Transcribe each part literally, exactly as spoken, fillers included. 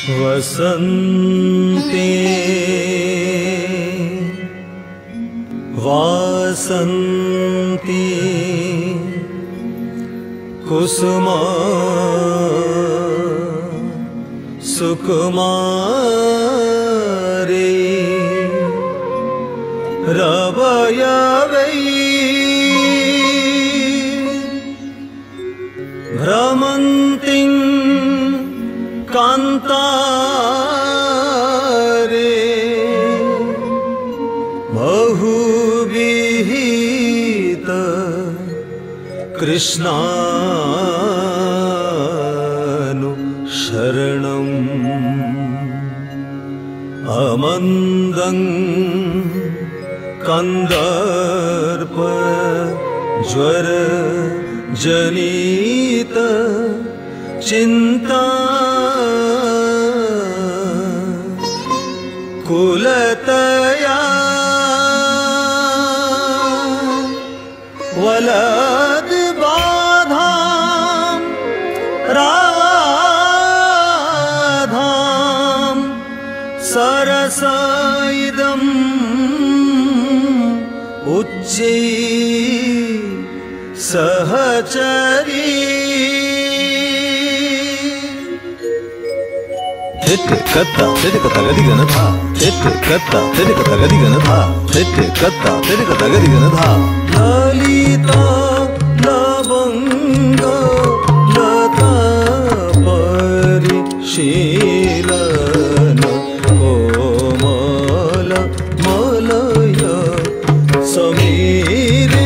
वसन्ते वासन्ति कुसुमा सुकुमारी रवयवै भ्रमन्तिं कान्तारे बहुविहित कृष्णानुशरणम् अमन्दं कन्दर्प ज्वर जनित चिंता कुलतया वलद बाधाम राधाम सरसाइदम उच्चै सहचरी Hete katta tere kata gadi gana tha Hete katta tere kata gadi gana tha Hete katta tere kata gadi gana tha Lalita lavanga lata parishilana komala malaya samire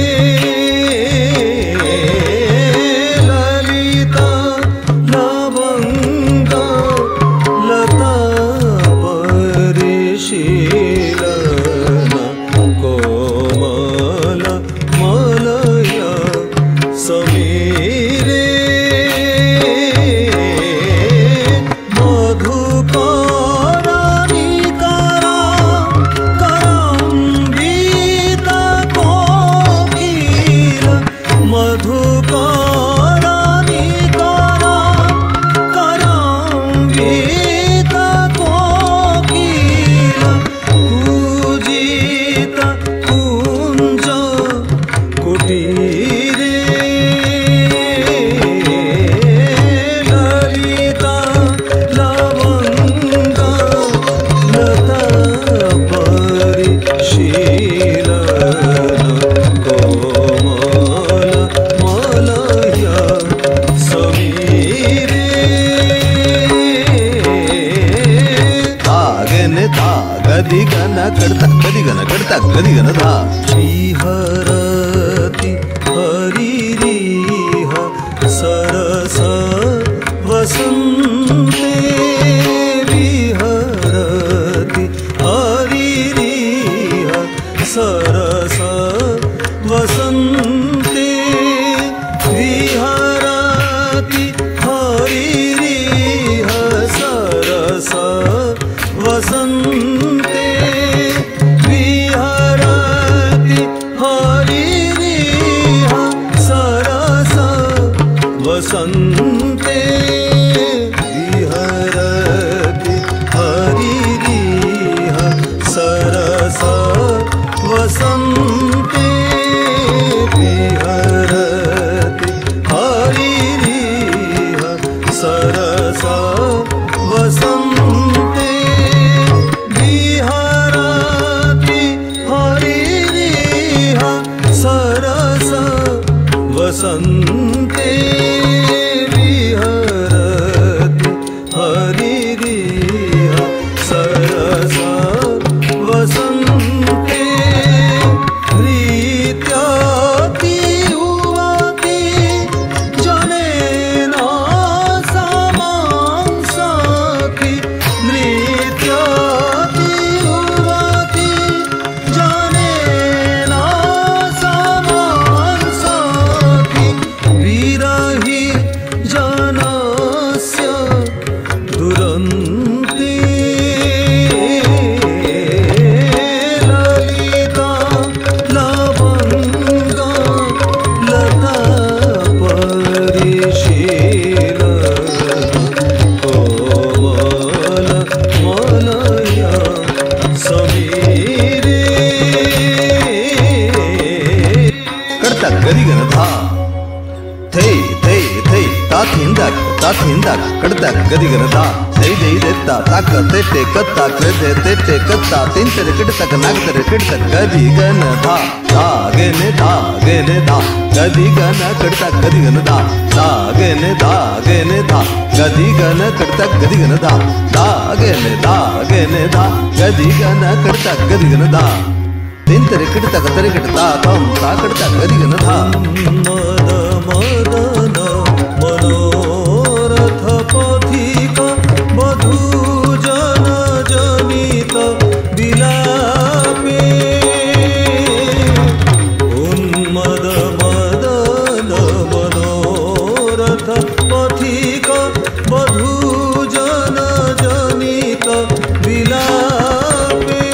gadi gana karta gadi gana karta gadi gana tha विहरति हरिरिह सरस वसन्ते विहरति हरिरिह सरस वसन्ते विहरति हरिरिह सरस वसन्ते वसन्ते विहरति हरिरिह सरस वसन्ते विहरति हरिरिह सरस वसन्ते विहरति हरिरिह सरस वसन्ते विरही कड़ता गदी gun धा थे थे थे ता थिंदा ता थिंदा कड़ता गदी gun धा थे दे देता ताक ते ते कत्ता कृते ते ते कत्ता तीन तेरे कड़ता नाग तेरे कड़ता गदी गन धा धा गे ने धा गे ने धा गदी गन कड़ता गदी गन धा धा गे ने धा गे ने धा गदी गन कड़ता गदी गन धा धा गे ने धा गे ने धा गदी गन कड़ता गदी गन धा तीन तेरे कड़ता तेरे कड़ता तम ता कड़ता गदी गन धा मद मदन मनोरथ पथिक बधू जन जनित विलापे उन्मद मदन मनोरथ पथिक बधू जन जनित विलापे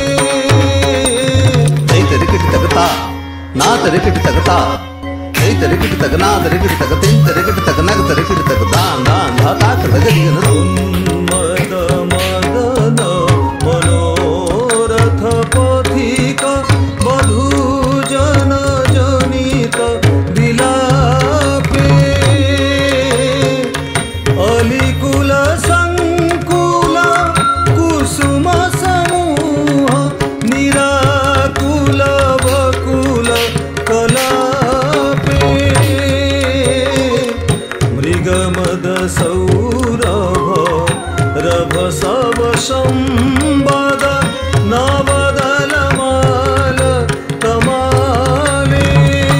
तेरे कड़ता ना तेरे कड़ता Hey, tere kit tak na, tere kit tak tin, tere kit tak nag, tere kit tak dan dan dha ta kar gadi gana उन्मद Madan मनोरथ पथिक बधू जन जनित विलापे अलिकुल संकुल कुसुम समूह निराकुल बकुल कला मृगमद सौरभ रभ सब संबद नवदल माल तमाले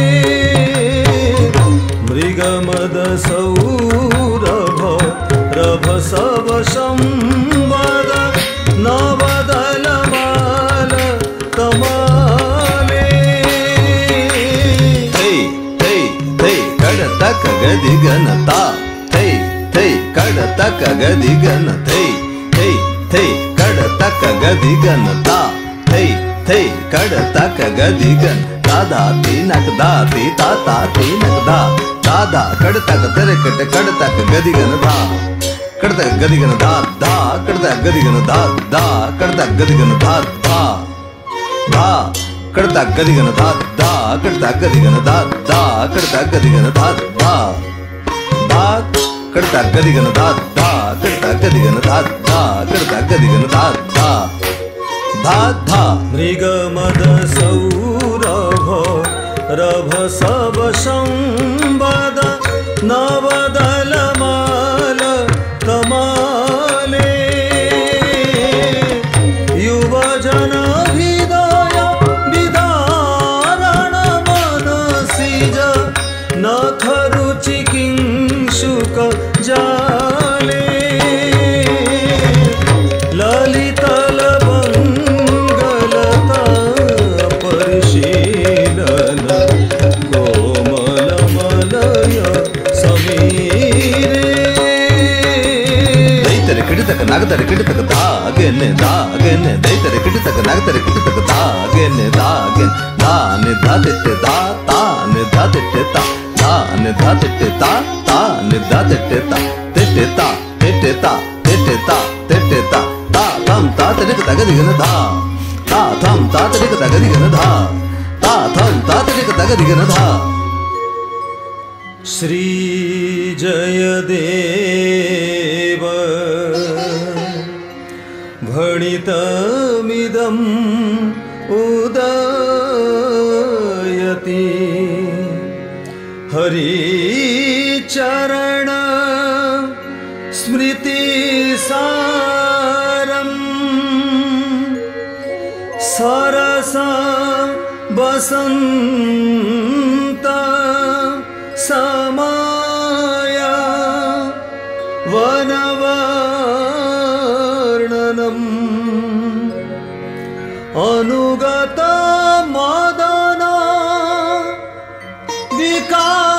मृगमद सौरभ रभ सब संबद नवदल माल तमाले तक गदी गन ता थे थे कड़ तक गदी गन थे थे थे कड़ तक गदी गन ता थे थे कड़ तक गदी गन दादा तीनक दाती ताता तीनक दा दादा कड़ तक तेरे कट कड़ तक गदी गन धा कड़ तक गदी गन धा धा कड़ तक गदी गन धा धा कड़ तक गदी गन धा धा धा कड़ता गदी गन धा धा कड़ता गदी गन धा धा कड़ता गदी गन धा धा धा कड़ता गदी गन धा धा कड़ता गदी गन धा धा कड़ता गदी गन धा धा धा धा मृगमद सौरभ रभ सब संबद नवदल माल तमाले युवजन नाथ रुचि किंशुक जाले ललितल मंगलता परिशीलन कोमल मलय समीरे दैतरे किट तक नाग तरे किट तक धा गेने धा गेने दैतरे किट तक नाग तरे किट तक धा गेने धा गेने धा ने धा तेते धा ता ने धा तेते ता ता ने धा तेते ता ता ने धा तेते ता तेते ता तेते ता तेते ता तेते ता ता थम ता तेरे का गदी गन धा ता थम ता तेरे का गदी गन धा ता थम ता तेरे का गदी गन धा श्री जयदेव भणितमिदं उदयति हरिचरण स्मृति सारम् सरस बसंत समाय वनवर्णनम् अनुगत मदन विकार